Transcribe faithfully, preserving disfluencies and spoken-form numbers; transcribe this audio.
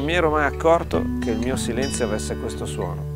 mi ero mai accorto che il mio silenzio avesse questo suono.